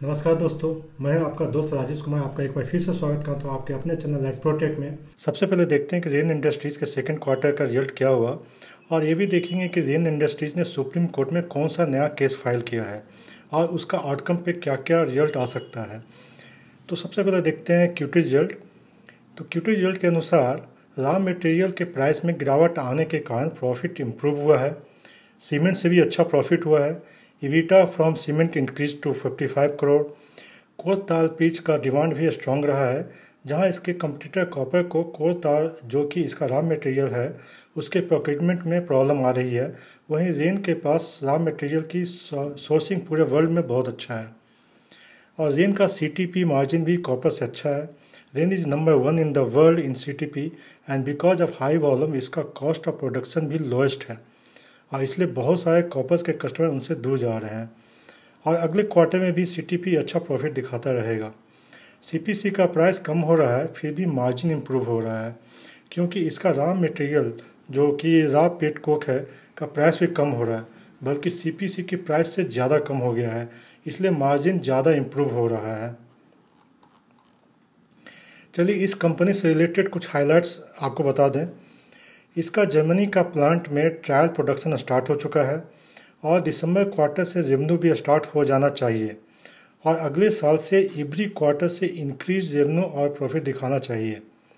नमस्कार दोस्तों, मैं आपका दोस्त राजेश कुमार आपका एक बार फिर से स्वागत करता हूँ आपके अपने चैनल इलेक्ट्रोटेक में। सबसे पहले देखते हैं कि रेन इंडस्ट्रीज़ के सेकंड क्वार्टर का रिजल्ट क्या हुआ और ये भी देखेंगे कि रेन इंडस्ट्रीज़ ने सुप्रीम कोर्ट में कौन सा नया केस फाइल किया है और उसका आउटकम पे क्या क्या रिजल्ट आ सकता है। तो सबसे पहले देखते हैं क्यूटी रिजल्ट। तो क्यूटी रिजल्ट के अनुसार रॉ मटेरियल के प्राइस में गिरावट आने के कारण प्रॉफिट इम्प्रूव हुआ है। सीमेंट से भी अच्छा प्रॉफिट हुआ है। EBITDA from cement increase to 55 crore. Coal tar pitch का डिमांड भी स्ट्रॉन्ग रहा है, जहां इसके कंपटीटर कॉपर को कोलतार जो कि इसका रॉ मटेरियल है उसके प्रोक्यूरमेंट में प्रॉब्लम आ रही है। वहीं रेन के पास रॉ मटेरियल की सोर्सिंग पूरे वर्ल्ड में बहुत अच्छा है और रेन का CTP मार्जिन भी कॉपर से अच्छा है। Rain is number 1 in the world in CTP and because of high volume इसका कॉस्ट ऑफ प्रोडक्शन भी लोएस्ट है और इसलिए बहुत सारे कॉपर्स के कस्टमर उनसे दूर जा रहे हैं और अगले क्वार्टर में भी CTP अच्छा प्रॉफिट दिखाता रहेगा। CPC का प्राइस कम हो रहा है, फिर भी मार्जिन इम्प्रूव हो रहा है क्योंकि इसका रॉ मटेरियल जो कि रॉ पेट कोक है का प्राइस भी कम हो रहा है, बल्कि CPC की प्राइस से ज़्यादा कम हो गया है, इसलिए मार्जिन ज़्यादा इम्प्रूव हो रहा है। चलिए इस कंपनी से रिलेटेड कुछ हाइलाइट्स आपको बता दें। इसका जर्मनी का प्लांट में ट्रायल प्रोडक्शन स्टार्ट हो चुका है और दिसंबर क्वार्टर से रेवेन्यू भी स्टार्ट हो जाना चाहिए और अगले साल से एवरी क्वार्टर से इंक्रीज रेवेन्यू और प्रॉफिट दिखाना चाहिए।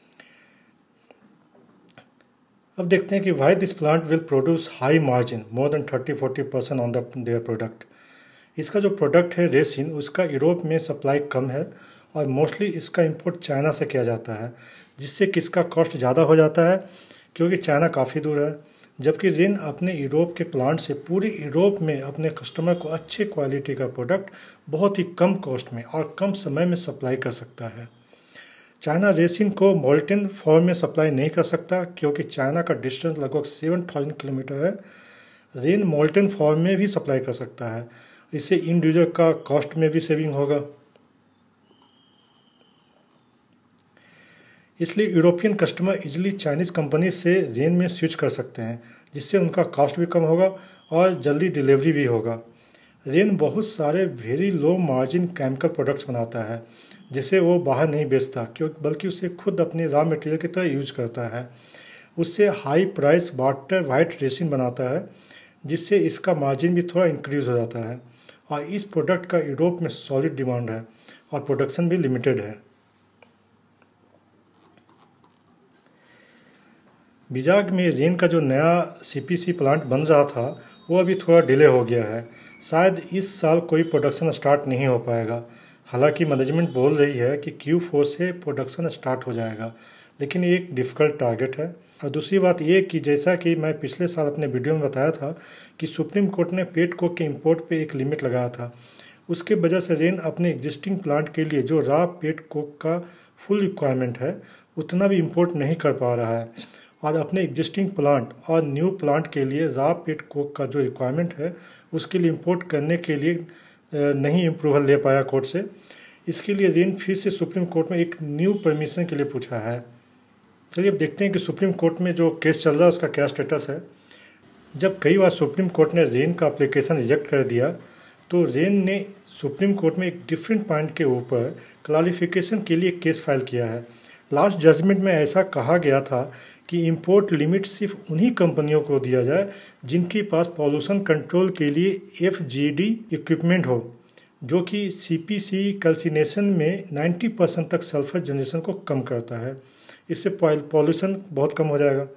अब देखते हैं कि why this plant will produce high margin more than 30-40% on their product. इसका जो प्रोडक्ट है रेसिन, उसका यूरोप में सप्लाई कम है और मोस्टली इसका इंपोर्ट चाइना से किया जाता है, जिससे कि इसका कॉस्ट ज़्यादा हो जाता है क्योंकि चाइना काफ़ी दूर है। जबकि रेन अपने यूरोप के प्लांट से पूरे यूरोप में अपने कस्टमर को अच्छे क्वालिटी का प्रोडक्ट बहुत ही कम कॉस्ट में और कम समय में सप्लाई कर सकता है। चाइना रेसिन को मोल्टेन फॉर्म में सप्लाई नहीं कर सकता क्योंकि चाइना का डिस्टेंस लगभग 7000 किलोमीटर है। रेन मोल्टेन फॉर्म में भी सप्लाई कर सकता है, इससे इंडिविजुअल का कॉस्ट में भी सेविंग होगा। इसलिए European customer easily Chinese company से रेन में स्विच कर सकते हैं, जिससे उनका कॉस्ट भी कम होगा और जल्दी डिलीवरी भी होगा। रेन बहुत सारे very low margin chemical products बनाता है जिसे वो बाहर नहीं बेचता बल्कि उसे खुद अपने रॉ मटेरियल की तरह यूज करता है। उससे high price water white resin बनाता है, जिससे इसका मार्जिन भी थोड़ा इंक्रीज हो जाता है और इस प्रोडक्ट का यूरोप में सॉलिड डिमांड है और प्रोडक्शन भी लिमिटेड है। बिजाग में रेन का जो नया CPC प्लांट बन रहा था वो अभी थोड़ा डिले हो गया है। शायद इस साल कोई प्रोडक्शन स्टार्ट नहीं हो पाएगा। हालांकि मैनेजमेंट बोल रही है कि Q4 से प्रोडक्शन स्टार्ट हो जाएगा, लेकिन ये एक डिफ़िकल्ट टारगेट है। और दूसरी बात ये कि जैसा कि मैं पिछले साल अपने वीडियो में बताया था कि सुप्रीम कोर्ट ने पेट कोक के इम्पोर्ट पे एक लिमिट लगाया था। उसके वजह से रेन अपने एग्जिस्टिंग प्लांट के लिए जो रॉ पेट कोक का फुल रिक्वायरमेंट है उतना भी इम्पोर्ट नहीं कर पा रहा है और अपने एग्जिस्टिंग प्लांट और न्यू प्लांट के लिए रॉ पेट कोक का जो रिक्वायरमेंट है उसके लिए इंपोर्ट करने के लिए नहीं अप्रूवल ले पाया कोर्ट से। इसके लिए रेन फिर से सुप्रीम कोर्ट में एक न्यू परमिशन के लिए पूछा है। चलिए अब देखते हैं कि सुप्रीम कोर्ट में जो केस चल रहा है उसका क्या स्टेटस है। जब कई बार सुप्रीम कोर्ट ने रेन का एप्लीकेशन रिजेक्ट कर दिया तो रेन ने सुप्रीम कोर्ट में एक डिफरेंट पॉइंट के ऊपर क्लैरिफिकेशन के लिए केस फाइल किया है। लास्ट जजमेंट में ऐसा कहा गया था कि इंपोर्ट लिमिट सिर्फ उन्हीं कंपनियों को दिया जाए जिनके पास पॉल्यूशन कंट्रोल के लिए FGD इक्विपमेंट हो, जो कि CPC कैल्सिनेशन में 90% तक सल्फर जनरेशन को कम करता है। इससे पॉल्यूशन बहुत कम हो जाएगा।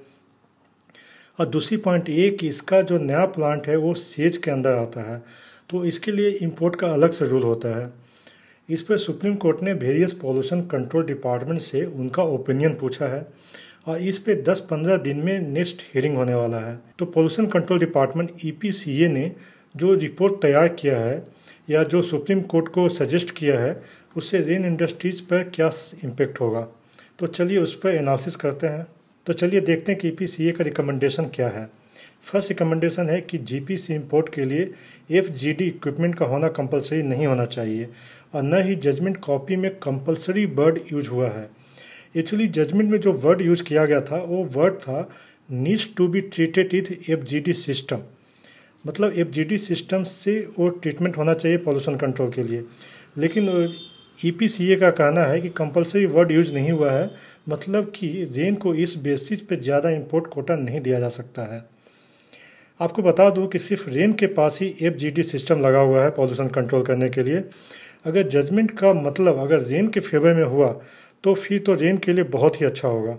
और दूसरी पॉइंट ये कि इसका जो नया प्लांट है वो सेज के अंदर आता है, तो इसके लिए इंपोर्ट का अलग से रूल होता है। इस पर सुप्रीम कोर्ट ने वेरियस पॉल्यूशन कंट्रोल डिपार्टमेंट से उनका ओपिनियन पूछा है और इस पे 10-15 दिन में नेक्स्ट हियरिंग होने वाला है। तो पॉल्यूशन कंट्रोल डिपार्टमेंट EPCA ने जो रिपोर्ट तैयार किया है या जो सुप्रीम कोर्ट को सजेस्ट किया है उससे रेन इंडस्ट्रीज़ पर क्या इम्पेक्ट होगा, तो चलिए उस पर एनालिसिस करते हैं। तो चलिए देखते हैं कि EPCA का रिकमेंडेशन क्या है। फर्स्ट रिकमेंडेशन है कि GPC इंपोर्ट के लिए FGD इक्विपमेंट का होना कंपलसरी नहीं होना चाहिए और न ही जजमेंट कॉपी में कंपलसरी वर्ड यूज हुआ है। एक्चुअली जजमेंट में जो वर्ड यूज किया गया था वो वर्ड था needs to be treated with FGD system, मतलब FGD सिस्टम से वो ट्रीटमेंट होना चाहिए पॉल्यूशन कंट्रोल के लिए। लेकिन EPCA का कहना है कि कंपलसरी वर्ड यूज नहीं हुआ है, मतलब कि जेन को इस बेसिस पे ज़्यादा इंपोर्ट कोटा नहीं दिया जा सकता है। आपको बता दूं कि सिर्फ रेन के पास ही FGD सिस्टम लगा हुआ है पॉल्यूशन कंट्रोल करने के लिए। अगर जजमेंट का मतलब अगर रेन के फेवर में हुआ तो फिर तो रेन के लिए बहुत ही अच्छा होगा।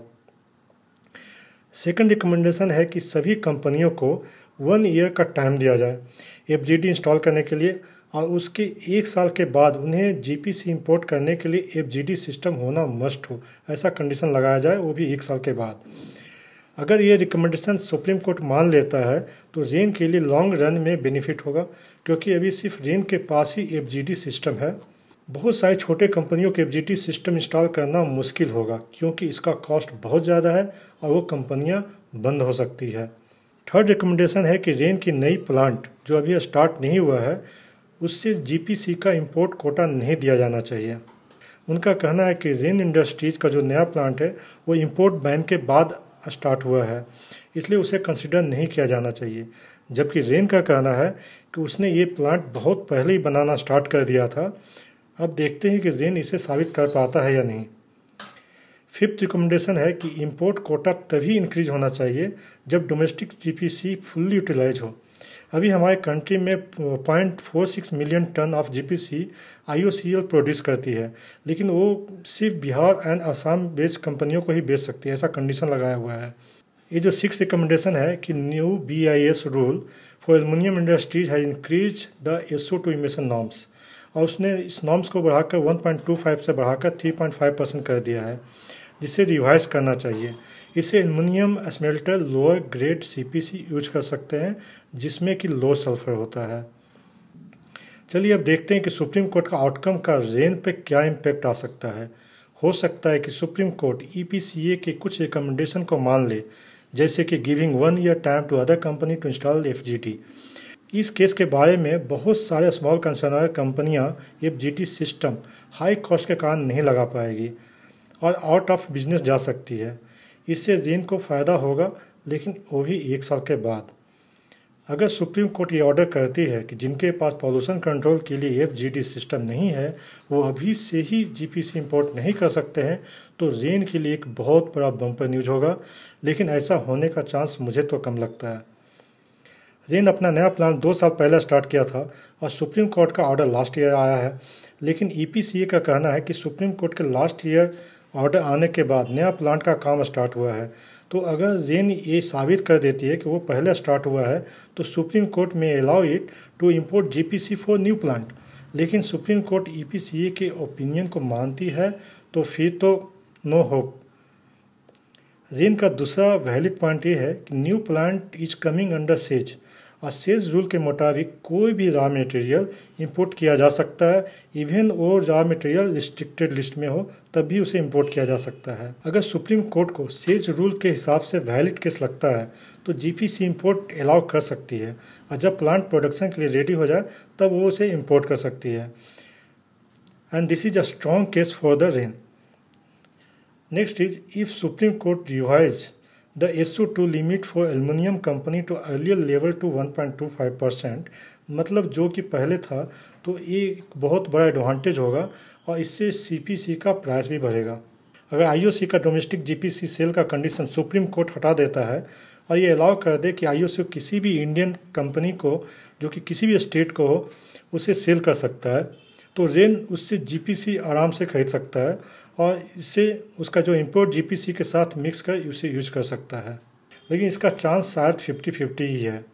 सेकंड रिकमेंडेशन है कि सभी कंपनियों को 1 ईयर का टाइम दिया जाए FGD इंस्टॉल करने के लिए, और उसके 1 साल के बाद उन्हें GPC इंपोर्ट करने के लिए FGD सिस्टम होना मस्ट हो, ऐसा कंडीशन लगाया जाए, वो भी 1 साल के बाद। अगर ये रिकमेंडेशन सुप्रीम कोर्ट मान लेता है तो रेन के लिए लॉन्ग रन में बेनिफिट होगा, क्योंकि अभी सिर्फ रेन के पास ही FGD सिस्टम है। बहुत सारे छोटे कंपनियों के FGD सिस्टम इंस्टॉल करना मुश्किल होगा, क्योंकि इसका कॉस्ट बहुत ज़्यादा है और वो कंपनियां बंद हो सकती है। थर्ड रिकमेंडेशन है कि रेन की नई प्लांट जो अभी स्टार्ट नहीं हुआ है उससे GPC का इंपोर्ट कोटा नहीं दिया जाना चाहिए। उनका कहना है कि रेन इंडस्ट्रीज़ का जो नया प्लांट है वो इंपोर्ट बैन के बाद स्टार्ट हुआ है, इसलिए उसे कंसिडर नहीं किया जाना चाहिए। जबकि रेन का कहना है कि उसने ये प्लांट बहुत पहले ही बनाना स्टार्ट कर दिया था। अब देखते हैं कि रेन इसे साबित कर पाता है या नहीं। फिफ्थ रिकमेंडेशन है कि इंपोर्ट कोटा तभी इंक्रीज होना चाहिए जब डोमेस्टिक GPC फुल्ली यूटिलाइज हो। अभी हमारे कंट्री में 0.46 million ton of GPC IOCL produce करती है, लेकिन वो सिर्फ बिहार एंड असम बेस्ड कंपनियों को ही बेच सकती है, ऐसा कंडीशन लगाया हुआ है। ये जो 6 रिकमेंडेशन है कि new BIS rule for aluminium industries है increase the SO2 emission norms, और उसने इस नॉर्म्स को बढ़ाकर 1.25 से बढ़ाकर 3.5% कर दिया है, जिसे रिवाइज करना चाहिए। इसे aluminium smelter lower grade CPC use कर सकते हैं, जिसमें कि लो सल्फर होता है। चलिए अब देखते हैं कि सुप्रीम कोर्ट का आउटकम का रेन पे क्या इम्पैक्ट आ सकता है। हो सकता है कि सुप्रीम कोर्ट EPCA के कुछ रिकमेंडेशन को मान ले, जैसे कि giving 1 year time to other company to install FGD। इस केस के बारे में बहुत सारे स्मॉल कंसर्नर कंपनियां FGD सिस्टम हाई कॉस्ट के कारण नहीं लगा पाएगी और आउट ऑफ बिजनेस जा सकती है। इससे रेन को फ़ायदा होगा, लेकिन वो भी 1 साल के बाद। अगर सुप्रीम कोर्ट ये ऑर्डर करती है कि जिनके पास पॉल्यूशन कंट्रोल के लिए FGD सिस्टम नहीं है वो अभी से ही GPC इंपोर्ट नहीं कर सकते हैं, तो रेन के लिए एक बहुत बड़ा बम्पर न्यूज होगा, लेकिन ऐसा होने का चांस मुझे तो कम लगता है। रेन अपना नया प्लान 2 साल पहले स्टार्ट किया था और सुप्रीम कोर्ट का ऑर्डर लास्ट ईयर आया है, लेकिन EPCA का कहना है कि सुप्रीम कोर्ट के लास्ट ईयर ऑर्डर आने के बाद नया प्लांट का काम स्टार्ट हुआ है। तो अगर रेन ये साबित कर देती है कि वो पहले स्टार्ट हुआ है तो सुप्रीम कोर्ट में allow it to import GPC for new plant. लेकिन सुप्रीम कोर्ट EPCA के ओपिनियन को मानती है तो फिर तो नो होप। रेन का दूसरा वैलिड पॉइंट ये है कि new plant is coming under SEZ, और सेज रूल के मुताबिक कोई भी रॉ मटेरियल इंपोर्ट किया जा सकता है, इवन वो रॉ मटेरियल रिस्ट्रिक्टेड लिस्ट में हो तब भी उसे इंपोर्ट किया जा सकता है। अगर सुप्रीम कोर्ट को सेज रूल के हिसाब से वैलिड केस लगता है तो GPC इंपोर्ट अलाउ कर सकती है, और जब प्लांट प्रोडक्शन के लिए रेडी हो जाए तब वो उसे इंपोर्ट कर सकती है। And this is a strong case for the Rain. Next is if Supreme Court revise the SO2 limit for aluminum company to earlier level to 1.25%, मतलब जो कि पहले था, तो ये एक बहुत बड़ा एडवांटेज होगा और इससे CPC का प्राइस भी बढ़ेगा। अगर IOC का डोमेस्टिक GPC सेल का कंडीशन सुप्रीम कोर्ट हटा देता है और ये अलाउ कर दे कि IOC किसी भी इंडियन कंपनी को जो कि किसी भी स्टेट को हो उसे सेल कर सकता है, तो रेन उससे GPC आराम से खरीद सकता है और इससे उसका जो इंपोर्ट GPC के साथ मिक्स कर उसे यूज कर सकता है। लेकिन इसका चांस शायद 50-50 ही है।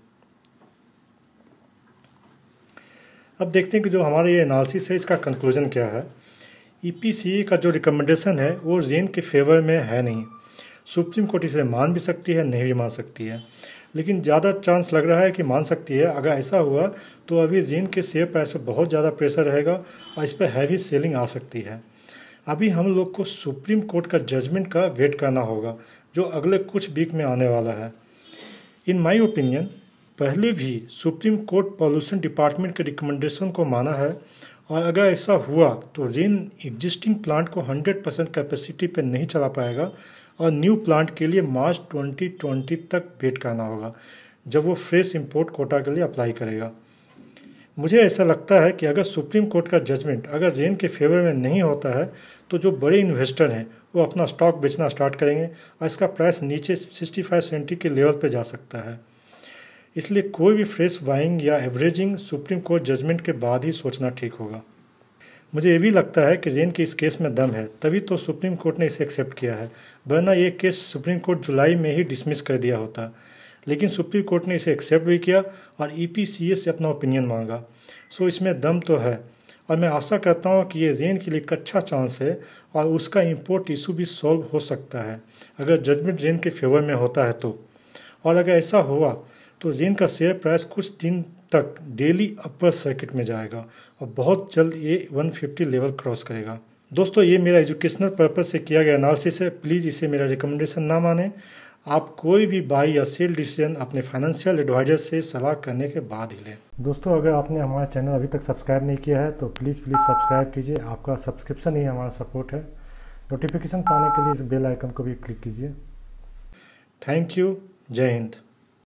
अब देखते हैं कि जो हमारा ये एनालिसिस है इसका कंक्लूजन क्या है। EPCA का जो रिकमेंडेशन है वो रेन के फेवर में है नहीं। सुप्रीम कोर्ट इसे मान भी सकती है, नहीं भी मान सकती है, लेकिन ज़्यादा चांस लग रहा है कि मान सकती है। अगर ऐसा हुआ तो अभी रेन के शेयर प्राइस पर बहुत ज़्यादा प्रेशर रहेगा और इस पर हैवी सेलिंग आ सकती है। अभी हम लोग को सुप्रीम कोर्ट का जजमेंट का वेट करना होगा, जो अगले कुछ वीक में आने वाला है। इन माय ओपिनियन पहले भी सुप्रीम कोर्ट पॉल्यूशन डिपार्टमेंट के रिकमेंडेशन को माना है, और अगर ऐसा हुआ तो रेन एग्जिस्टिंग प्लांट को 100% कैपेसिटी पर नहीं चला पाएगा और न्यू प्लांट के लिए मार्च 2020 तक वेट करना होगा, जब वो फ्रेश इंपोर्ट कोटा के लिए अप्लाई करेगा। मुझे ऐसा लगता है कि अगर सुप्रीम कोर्ट का जजमेंट अगर जेन के फेवर में नहीं होता है तो जो बड़े इन्वेस्टर हैं वो अपना स्टॉक बेचना स्टार्ट करेंगे और इसका प्राइस नीचे 65-70 के लेवल पे जा सकता है। इसलिए कोई भी फ्रेश बाइंग या एवरेजिंग सुप्रीम कोर्ट जजमेंट के बाद ही सोचना ठीक होगा। मुझे ये भी लगता है कि जेन के इस केस में दम है, तभी तो सुप्रीम कोर्ट ने इसे एक्सेप्ट किया है, वरना ये केस सुप्रीम कोर्ट जुलाई में ही डिसमिस कर दिया होता। लेकिन सुप्रीम कोर्ट ने इसे एक्सेप्ट भी किया और EPCA से अपना ओपिनियन मांगा। सो इसमें दम तो है और मैं आशा करता हूँ कि ये जेन के लिए एक अच्छा चांस है और उसका इंपोर्ट इशू भी सॉल्व हो सकता है अगर जजमेंट जेन के फेवर में होता है तो। और अगर ऐसा हुआ तो जेन का शेयर प्राइस कुछ दिन तक डेली अपर सर्किट में जाएगा और बहुत जल्द ये 150 लेवल क्रॉस करेगा। दोस्तों, ये मेरा एजुकेशनल पर्पस से किया गया एनालिसिस है, प्लीज़ इसे मेरा रिकमेंडेशन ना माने। आप कोई भी बाई या सेल डिसीजन अपने फाइनेंशियल एडवाइजर से सलाह करने के बाद ही लें। दोस्तों, अगर आपने हमारा चैनल अभी तक सब्सक्राइब नहीं किया है तो प्लीज़ सब्सक्राइब कीजिए। आपका सब्सक्रिप्शन ही हमारा सपोर्ट है। नोटिफिकेशन पाने के लिए इस बेल आइकन को भी क्लिक कीजिए। Thank you. जय हिंद।